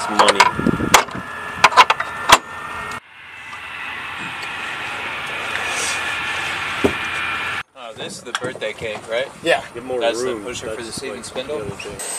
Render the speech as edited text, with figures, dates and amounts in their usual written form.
money. Oh, this is the birthday cake, right? Yeah, get more That's room. The pusher for the seat and spindle.